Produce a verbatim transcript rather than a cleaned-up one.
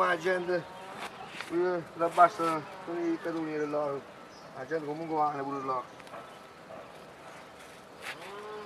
ma la gente la basta con i cadonieri là, la gente comunque va pure là.